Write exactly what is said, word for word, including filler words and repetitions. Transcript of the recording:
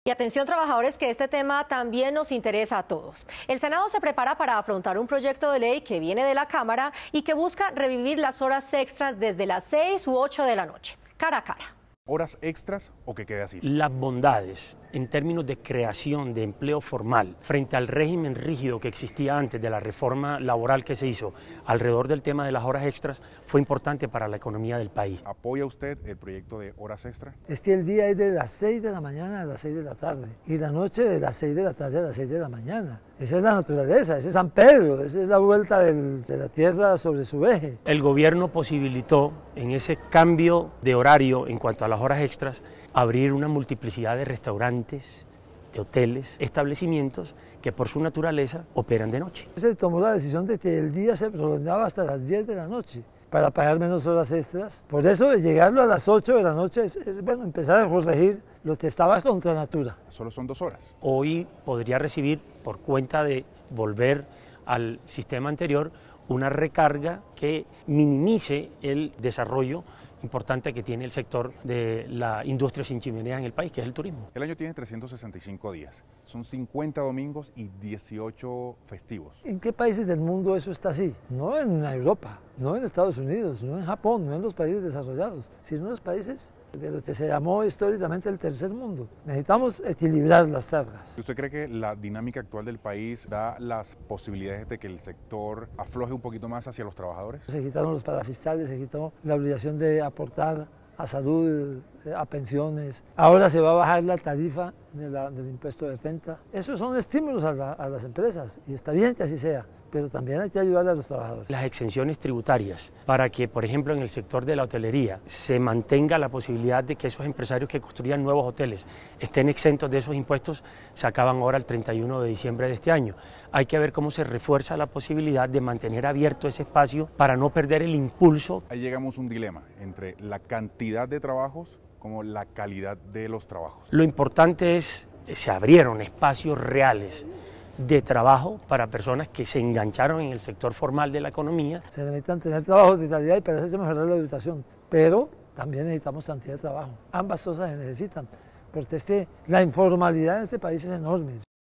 Y atención, trabajadores, que este tema también nos interesa a todos. El Senado se prepara para afrontar un proyecto de ley que viene de la Cámara y que busca revivir las horas extras desde las seis u ocho de la noche, cara a cara. ¿Horas extras o que quede así? Las bondades en términos de creación de empleo formal frente al régimen rígido que existía antes de la reforma laboral que se hizo alrededor del tema de las horas extras fue importante para la economía del país. ¿Apoya usted el proyecto de horas extra? Es que el día es de las seis de la mañana a las seis de la tarde y la noche de las seis de la tarde a las seis de la mañana. Esa es la naturaleza, ese es San Pedro, esa es la vuelta del, de la Tierra sobre su eje. El gobierno posibilitó en ese cambio de horario en cuanto a las horas extras abrir una multiplicidad de restaurantes, de hoteles, establecimientos que por su naturaleza operan de noche. Se tomó la decisión de que el día se prolongaba hasta las diez de la noche para pagar menos horas extras. Por eso de llegarlo a las ocho de la noche es, es bueno, empezar a corregir lo que estaba contra natura. Solo son dos horas. Hoy podría recibir, por cuenta de volver al sistema anterior, una recarga que minimice el desarrollo importante que tiene el sector de la industria sin chimenea en el país, que es el turismo. El año tiene trescientos sesenta y cinco días, son cincuenta domingos y dieciocho festivos. ¿En qué países del mundo eso está así? No en Europa, no en Estados Unidos, no en Japón, no en los países desarrollados, sino en los países de lo que se llamó históricamente el tercer mundo. Necesitamos equilibrar las cargas. ¿Usted cree que la dinámica actual del país da las posibilidades de que el sector afloje un poquito más hacia los trabajadores? Se quitaron los parafiscales, se quitó la obligación de aportar a salud, a pensiones. Ahora se va a bajar la tarifa de la, del impuesto de renta. Esos son estímulos a, la, a las empresas y está bien que así sea, pero también hay que ayudar a los trabajadores. Las exenciones tributarias para que, por ejemplo, en el sector de la hotelería se mantenga la posibilidad de que esos empresarios que construyan nuevos hoteles estén exentos de esos impuestos, se acaban ahora el treinta y uno de diciembre de este año. Hay que ver cómo se refuerza la posibilidad de mantener abierto ese espacio para no perder el impulso. Ahí llegamos a un dilema entre la cantidad de trabajos como la calidad de los trabajos. Lo importante es que se abrieron espacios reales de trabajo para personas que se engancharon en el sector formal de la economía. Se necesitan tener trabajos de calidad y para eso hay que mejorar la educación, pero también necesitamos cantidad de trabajo. Ambas cosas se necesitan, porque es que la informalidad en este país es enorme.